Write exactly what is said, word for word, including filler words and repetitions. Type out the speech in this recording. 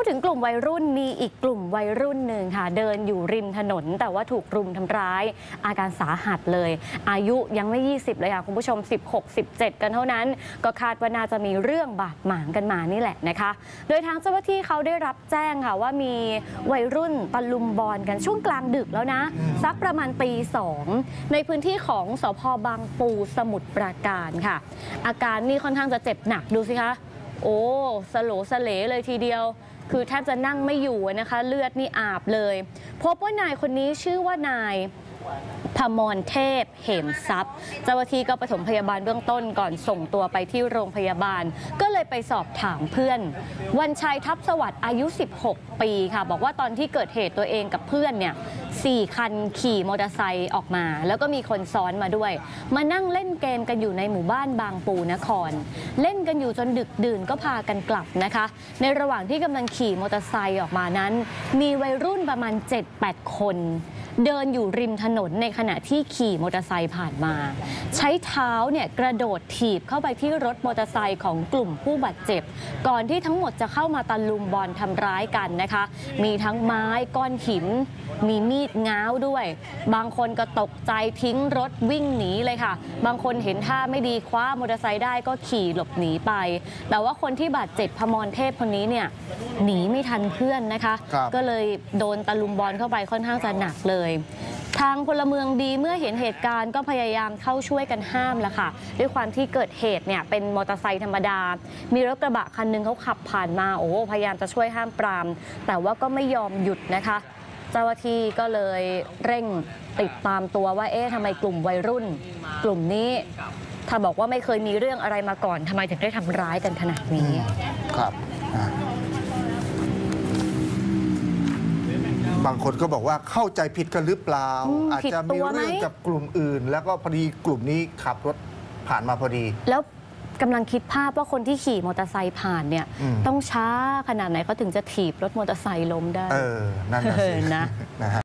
ดถึงกลุ่มวัยรุ่นมีอีกกลุ่มวัยรุ่นหนึ่งค่ะเดินอยู่ริมถนนแต่ว่าถูกรุมทำร้ายอาการสาหัสเลยอายุยังไม่ยี่สิบเลยค่ะคุณผู้ชมสิบหก สิบเจ็ดกันเท่านั้นก็คาดว่าน่าจะมีเรื่องบาดหมางกันมานี่แหละนะคะโดยทางเจ้าหน้าที่เขาได้รับแจ้งค่ะว่ามีวัยรุ่นตะลุมบอลกันช่วงกลางดึกแล้วนะสักประมาณตีสองในพื้นที่ของสภ.บางปูสมุทรปราการค่ะอาการนี่ค่อนข้างจะเจ็บหนักดูสิคะโอ้สโลสเลเลยทีเดียวคือแทบจะนั่งไม่อยู่นะคะเลือดนี่อาบเลยพบว่านายคนนี้ชื่อว่านายพมรเทพเหมทรัพย์เจ้าหน้าที่ก็ปฐมพยาบาลเบื้องต้นก่อนส่งตัวไปที่โรงพยาบาลก็เลยไปสอบถามเพื่อนวันชัยทัพสวัสดิ์อายุสิบหกปีค่ะบอกว่าตอนที่เกิดเหตุตัวเองกับเพื่อนเนี่ยสี่คันขี่มอเตอร์ไซค์ออกมาแล้วก็มีคนซ้อนมาด้วยมานั่งเล่นเกมกันอยู่ในหมู่บ้านบางปูนครเล่นกันอยู่จนดึกดื่นก็พากันกลับนะคะในระหว่างที่กำลังขี่มอเตอร์ไซค์ออกมานั้นมีวัยรุ่นประมาณ เจ็ดแปด คนเดินอยู่ริมถนนในขณะที่ขี่มอเตอร์ไซค์ผ่านมาใช้เท้าเนี่ยกระโดดถีบเข้าไปที่รถมอเตอร์ไซค์ของกลุ่มผู้บาดเจ็บก่อนที่ทั้งหมดจะเข้ามาตะลุมบอลทำร้ายกันนะคะมีทั้งไม้ก้อนหินมีมีดง้าวด้วยบางคนก็ตกใจทิ้งรถวิ่งหนีเลยค่ะบางคนเห็นท่าไม่ดีคว้ามอเตอร์ไซค์ได้ก็ขี่หลบหนีไปแต่ว่าคนที่บาดเจ็บพมรเทพคนนี้เนี่ยหนีไม่ทันเพื่อนนะคะก็เลยโดนตะลุมบอลเข้าไปค่อนข้างจะหนักเลยทางพลเมืองดีเมื่อเห็นเหตุการณ์ก็พยายามเข้าช่วยกันห้ามแล้วค่ะด้วยความที่เกิดเหตุเนี่ยเป็นมอเตอร์ไซค์ธรรมดามีรถกระบะคันนึงเขาขับผ่านมาโอ้พยายามจะช่วยห้ามปรามแต่ว่าก็ไม่ยอมหยุดนะคะเจ้าหน้าที่ก็เลยเร่งติดตามตัวว่าเอ๊ะทำไมกลุ่มวัยรุ่นกลุ่มนี้ถ้าบอกว่าไม่เคยมีเรื่องอะไรมาก่อนทำไมถึงได้ทำร้ายกันขนาดนี้ครับบางคนก็บอกว่าเข้าใจผิดกันหรือเปล่า อาจจะมีเรื่องกับกลุ่มอื่นแล้วก็พอดีกลุ่มนี้ขับรถผ่านมาพอดีแล้วกำลังคิดภาพว่าคนที่ขี่มอเตอร์ไซค์ผ่านเนี่ยต้องช้าขนาดไหนเขาถึงจะถีบรถมอเตอร์ไซค์ล้มได้เออนั่นน่ะสินะ